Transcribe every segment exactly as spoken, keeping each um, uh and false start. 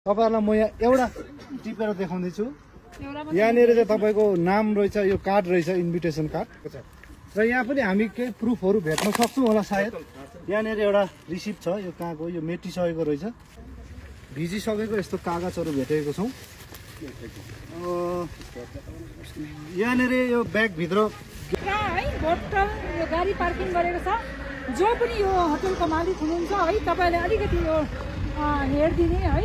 तपाईहरुलाई म यहाँ एउटा टिपेर देखाउँदै छु। यहाँनिर चाहिँ तपाईको नाम रहेछ, यो कार्ड रहेछ, इन्भिटेसन कार्ड र यहाँ पनि हामी केही प्रुफहरु भेट्न सक्छौं होला सायद। यहाँनिर एउटा रिसिप्ट छ, यो कहाँको, यो मेटिसकेको रहेछ, भिजिसकेको यस्तो कागजहरु भेटेको छौं। यहाँनिर यो ब्याग भित्र है होटल यो गाडी पार्किङ गरेको छ। जो पनि यो होटलको मालिक हुनुहुन्छ है, तपाईले अलिकति यो हेर्दिने है।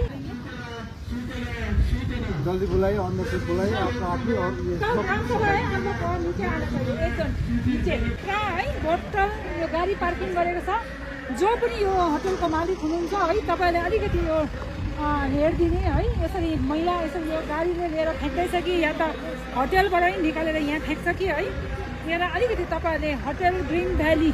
जल्दी बुलाइए, ऑन द स्पॉट बुलाइए आपका आदमी और ये काम कर रहा है हम लोग और नीचे आना चाहिए एकदम नीचे है। होटल यो गाडी पार्किङ गरेको छ। जो पनि यो होटलको मालिक हुनुहुन्छ है, तपाईले अलिकति यो हेर्दिने है। यसरी मैला यसरी यो गाडीले लिएर फ्याँक्दैछ कि या त होटलबाटै निकालेर यहाँ फ्याँक्छ कि है। यहाँ अलिकति तपाईले hotel green valley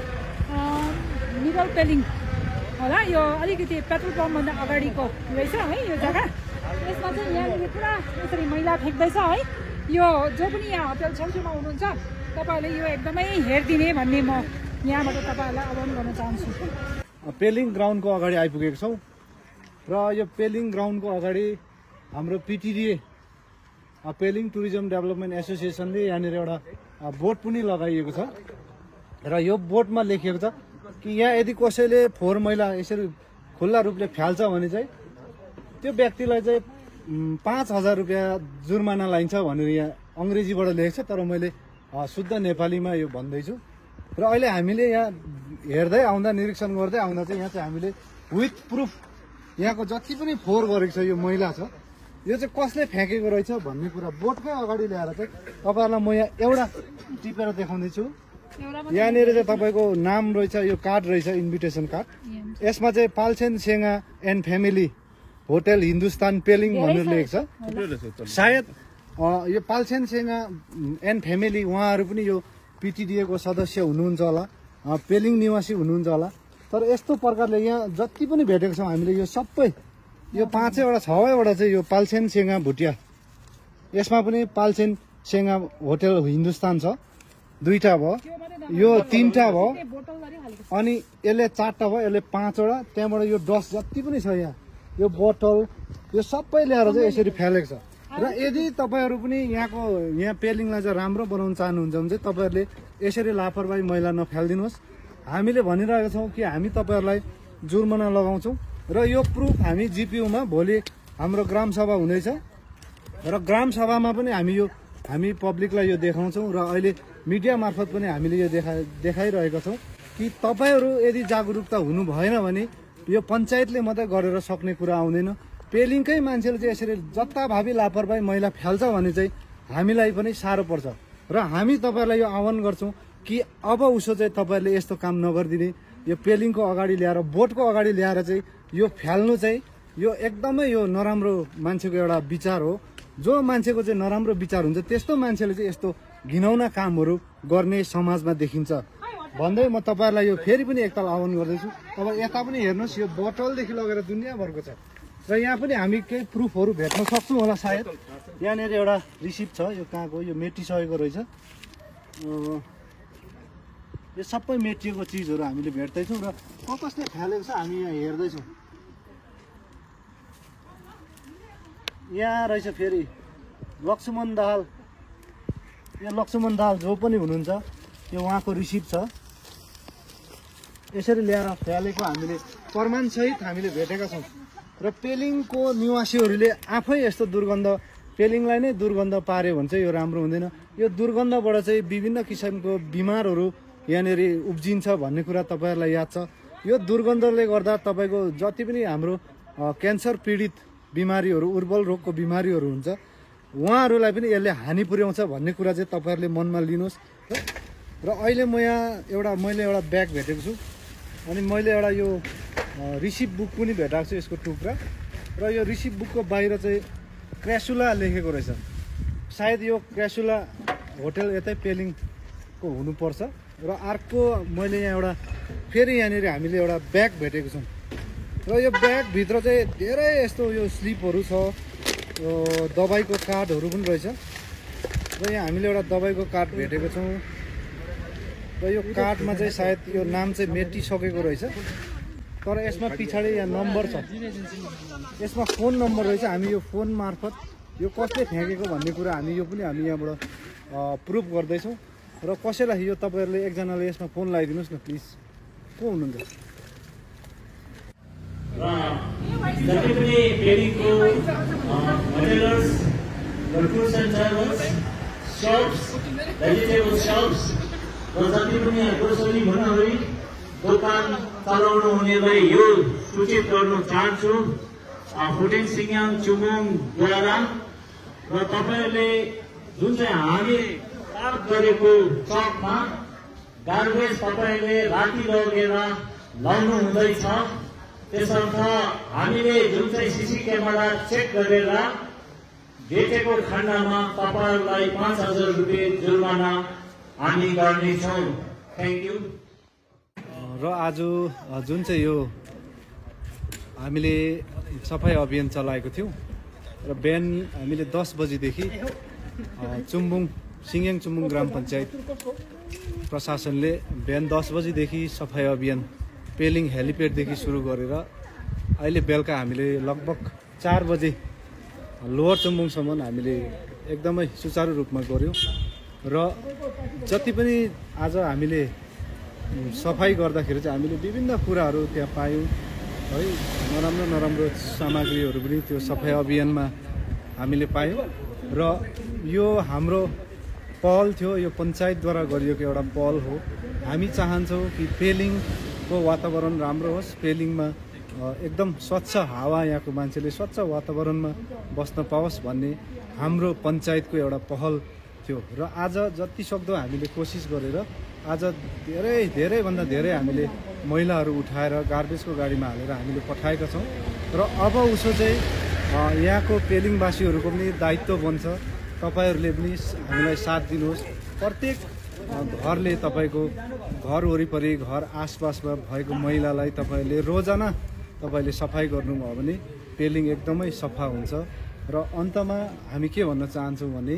middle Pelling होला, यो अलिकति पेट्रोल पम्पभन्दा अगाडिको रहेछ है यो जग्गा। यसमा चाहिँ यहाँनिर पुरा यसरी मैला फ्याँक्दैछ है। यो जो पनि यहाँ होटल छेउछेउमा हुनुहुन्छ तपाईले यो एकदमै हेर्दिने भन्ने म यहाँबाट तपाईहरुलाई आह्वान गर्न चाहन्छु। पेलिङ ग्राउन्डको अगाडि आइपुगेको छौं र यो पेलिङ ग्राउन्डको अगाडि हाम्रो पीटीडीए पेलिङ टुरिज्म डेभलपमेन्ट एसोसिएसनले यहाँनिर एउटा बोर्ड पनि लगाइएको छ र यो बोर्डमा लेखिएको छ कि यहाँ यदि कसैले फोहोर मैला यसरी खुल्ला रूपले फ्याल्छ भने चाहिँ त्यो व्यक्तिलाई चाहिँ पाँच हजार रुपियाँ जुर्माना लाइन्छ भनेर यहाँ अंग्रेजीबाट लेखेको छ। तर मैले शुद्ध नेपालीमा यो भन्दैछु र अहिले हामीले यहाँ हेर्दै आउँदा, निरीक्षण गर्दै आउँदा चाहिँ यहाँ चाहिँ हामीले विथ प्रुफ यहाँको जति पनि फोहोर गरेको छ यो मैला छ, यो चाहिँ कसले फ्याँकेको रहेछ भन्ने कुरा बोर्डकै अगाडि ल्याएर चाहिँ तपाईहरुलाई म यहाँ एउटा टिपेर देखाउँदै छु। यहाँनिर चाहिँ तपाईको नाम रहेछ, यो कार्ड रहेछ, इन्भिटेसन कार्ड। यसमा चाहिँ Palchen Senga and family hotel Hindustan Pelling भनेर लेखेको छ। सायद यो पाल्छेन सेंगा एन्ड फ्यामिली उहाँहरू पनि यो पीटीडीए को सदस्य हुनुहुन्छ होला, पेलिङ निवासी हुनुहुन्छ होला। तर यस्तो प्रकारले यहाँ जति पनि भेटेको छौं हामीले यो सबै यो पाँचैवटा छवटा चाहिँ यो पाल्छेन सेंगा भुटिया, यसमा पनि पाल्छेन सेंगा होटल हिन्दुस्तान छ, दुईटा भयो, यो तीनटा भयो, अनि यसले चारटा भयो, यसले पाँचवटा। त्यहाँबाट यो डस्ट जति पनि छ यहाँ यो बोतल यो सबै ल्याएर चाहिँ यसरी फ्यालेको छ। र यदि तपाईहरु पनि यहाँको यहाँ पेलिङलाई चाहिँ राम्रो बनाउन चाहनुहुन्छ भने चाहिँ तपाईहरुले यसरी लापरवाही मैला नफाल्दिनुहोस्। हामीले भनिरहेका छौं कि हामी तपाईहरुलाई जुर्माना लगाउँछौं र यो प्रुफ हामी जीपीयूमा भोलि हाम्रो ग्राम सभा हुँदैछ र ग्राम सभामा पनि हामी यो हामी पब्लिकलाई यो देखाउँछौं र अहिले मिडिया मार्फत पनि हामीले यो देखा देखाइरहेका छौं कि तपाईहरु यदि जागरुकता हुनु भएन भने यो पञ्चायतले मात्रै गरेर सक्ने कुरा आउँदैन। पेलिङकै मान्छेले चाहिँ यसरी जताभावी लापरवाही मैला फ्याल्छ भने चाहिँ हामीलाई पनि साह्रो पर्छ र हामी तपाईहरुलाई यो आह्वान गर्छौं कि अब उसो चाहिँ तपाईहरुले यस्तो काम नगर्दिने। यो पेलिङको अगाडि ल्याएर, बोर्डको अगाडि ल्याएर चाहिँ यो फ्याल्नु चाहिँ यो एकदमै यो नराम्रो मान्छेको एउटा विचार हो। जो मान्छेको चाहिँ नराम्रो विचार हुन्छ त्यस्तो मान्छेले चाहिँ यस्तो घिनौना कामहरू गर्ने समाजमा देखिन्छ भन्दै म तपाईहरुलाई यो फेरि पनि एकताल आह्वान गर्दैछु। तपाईं यता पनि हेर्नुस्, यो बोतलदेखि लगेर दुनियाँभरको छ र यहाँ पनि हामी केही प्रुफहरु भेट्न सक्छौं होला सायद। यहाँनिर एउटा रिसिप्ट छ, यो कहाँको, यो मेटिसकेको रहेछ, यो सबै मेटिएको चिजहरु हामीले भेट्दैछौं र कसले फ्यालेको छ हामी यहाँ हेर्दैछौं। यहाँ रहेछ फेरि लक्ष्मण दाहाल, यो लक्ष्मण दाहाल जो पनि हुनुहुन्छ यो उहाँको रिसिप्ट छ। यसरी ल्याएर फ्यालेको हामीले प्रमाण सहित हामीले भेटेका छौं र पेलिङको निवासीहरूले आफै यस्तो दुर्गन्ध, पेलिङलाई नै दुर्गन्ध पार्यो भने चाहिँ यो राम्रो हुँदैन। यो दुर्गन्धबाट चाहिँ विभिन्न किसिमको बिमारहरू यहाँनिर उब्जिन्छ भन्ने कुरा तपाईहरुलाई याद छ। यो दुर्गन्धले गर्दा तपाईको जति पनि हाम्रो क्यान्सर पीडित बिमारीहरू, उर्वल रोगको बिमारीहरू हुन्छ उहाँहरूलाई पनि यसले हानि पुर्याउँछ भन्ने कुरा चाहिँ तपाईहरुले मनमा लिनुहोस्। र अहिले म यहाँ एउटा मैले एउटा ब्याग भेटेको छु अनि मैले एउटा यो रिसिप्ट बुक पनि भेटाएको छु, यसको टुक्रा। र यो रिसिप्ट बुकको बाहिर चाहिँ क्र्यासुला लेखेको रहेछ। सायद यो क्र्यासुला होटल यतै पेलिङको हुनुपर्छ। र अर्को मैले यहाँ एउटा फेरि यहाँनिर हामीले एउटा ब्याग भेटेको छौँ र यो ब्याग भित्र चाहिँ धेरै यस्तो यो स्लिपहरू छ, यो दबाईको कार्डहरू पनि रहेछ र यहाँ हामीले एउटा दबाईको कार्ड भेटेको छौँ र यो कार्डमा चाहिँ सायद यो नाम चाहिँ मेटिसकेको रहेछ तर यसमा पछाडि यहाँ नम्बर छ, यसमा फोन नम्बर रहेछ। हामी यो फोन मार्फत यो कसले फ्याँकेको भन्ने कुरा हामी यो पनि हामी यहाँबाट प्रुफ गर्दैछौँ। र कसैलाई यो तपाईँहरूले एकजनाले यसमा फोन लगाइदिनुहोस् न प्लिज, को हुनुहुन्छ? र जति पनि पेलिङको hoteliers, food centres, shops, vegetable shops र जति पनि ग्रोसरी भण्डारी दोकान चलाउनु हुनेलाई यो सूचित गर्न चाहन्छु होटेल सिङयाङ चुमुङद्वारा। र तपाईँहरूले जुन चाहिँ हामी पार्क गरेको चकमा गार्बेज तपाईँले राति लगेर लाउनु हुँदैछ, त्यसर्थ हामीले जुन चाहिँ सिसी क्यामेरा चेक गरेर देखेको खण्डमा तपाईँहरूलाई पाँच हजार रुपियाँ जुर्माना हामी गर्नेछौँ। Thank you. र आज जुन चाहिँ यो हामीले सफाई अभियान चलाएको थियौँ र बिहान हामीले दस बजीदेखि चुम्बुङ सिङयाङ चुम्बुङ ग्राम पञ्चायत प्रशासनले बिहान दस बजीदेखि सफाई अभियान पेलिङ हेलिप्याडदेखि सुरु गरेर अहिले बेलुका हामीले लगभग चार बजे लोवर चुम्बुङसम्म हामीले एकदमै सुचारू रूपमा गऱ्यौँ। र जति पनि आज हामीले सफाई गर्दाखेरि चाहिँ हामीले विभिन्न कुराहरू त्यहाँ पायौँ है, नराम्रो नराम्रो सामग्रीहरू पनि त्यो सफाई अभियानमा हामीले पायौँ। र यो हाम्रो पहल थियो, यो पञ्चायतद्वारा गरिएको एउटा पहल हो। हामी चाहन्छौँ कि पेलिङको वातावरण राम्रो होस्, पेलिङमा एकदम स्वच्छ हावा, यहाँको मान्छेले स्वच्छ वातावरणमा बस्न पाओस् भन्ने हाम्रो पञ्चायतको एउटा पहल थियो। र आज जति सक्दो हामीले कोसिस गरेर आज धेरै धेरैभन्दा धेरै हामीले मैलाहरू उठाएर गार्बेजको गाडीमा हालेर हामीले पठाएका छौँ। र अब उसो चाहिँ यहाँको पेलिङवासीहरूको पनि दायित्व बन्छ, तपाईँहरूले पनि हामीलाई साथ दिनुहोस्। प्रत्येक घरले तपाईँको घर वरिपरि घर आसपासमा भएको मैलालाई तपाईँहरूले रोजाना तपाईँले सफाई गर्नुभयो भने पेलिङ एकदमै सफा हुन्छ। र अन्तमा हामी के भन्न चाहन्छौँ भने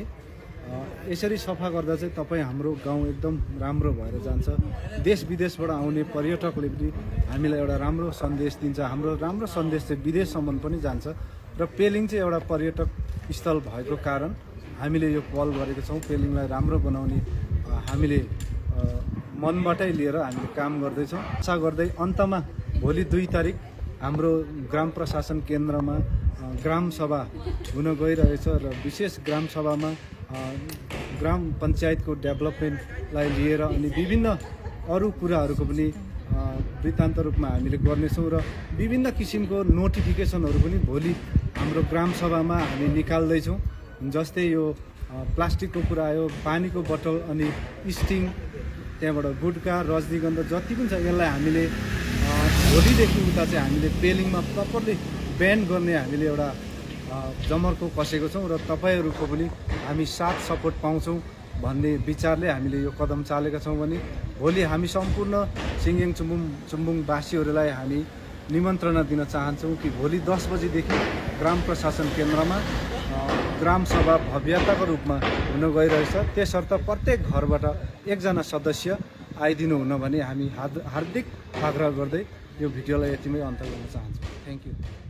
यसरी सफा गर्दा चाहिँ तपाईँ हाम्रो गाउँ एकदम राम्रो भएर जान्छ। देश विदेशबाट आउने पर्यटकले पनि हामीलाई एउटा राम्रो सन्देश दिन्छ, हाम्रो राम्रो सन्देश चाहिँ विदेशसम्म पनि जान्छ। र पेलिङ चाहिँ एउटा पर्यटक स्थल भएको कारण हामीले यो पहल गरेको छौँ। पेलिङलाई राम्रो बनाउने हामीले मनबाटै लिएर हामीले काम गर्दैछौँ। आशा गर्दै अन्तमा भोलि दुई तारिक हाम्रो ग्राम प्रशासन केन्द्रमा ग्राम सभा हुन गइरहेछ र विशेष ग्राम सभामा ग्राम पञ्चायतको डेभलपमेन्टलाई लिएर अनि विभिन्न अरू कुराहरूको पनि वृत्तान्त रूपमा हामीले गर्नेछौँ। र विभिन्न किसिमको नोटिफिकेसनहरू पनि भोलि हाम्रो ग्राम सभामा हामी निकाल्दैछौँ। जस्तै यो प्लास्टिकको कुरा आयो, पानीको बोतल अनि स्टिङ, त्यहाँबाट गुटखा, रजनीगन्धा जति पनि छ यसलाई हामीले भोलिदेखि उता चाहिँ हामीले पेलिङमा प्रपरली ब्यान गर्ने हामीले एउटा जमर्को कसेको छौँ। र तपाईँहरूको पनि हामी साथ सपोर्ट पाउँछौँ भन्ने विचारले हामीले यो कदम चालेका छौँ। भने भोलि हामी सम्पूर्ण सिङयाङ चुम्बुङ चुम्बुङवासीहरूलाई हामी निमन्त्रणा दिन चाहन्छौँ कि भोलि दस बजीदेखि ग्राम प्रशासन केन्द्रमा ग्राम सभा भव्यताको रूपमा हुन गइरहेछ। त्यसर्थ प्रत्येक घरबाट एकजना सदस्य आइदिनु हुन भने हामी हार्दिक आग्रह गर्दै यो भिडियोलाई यतिमै अन्त गर्न चाहन्छौँ। Thank you.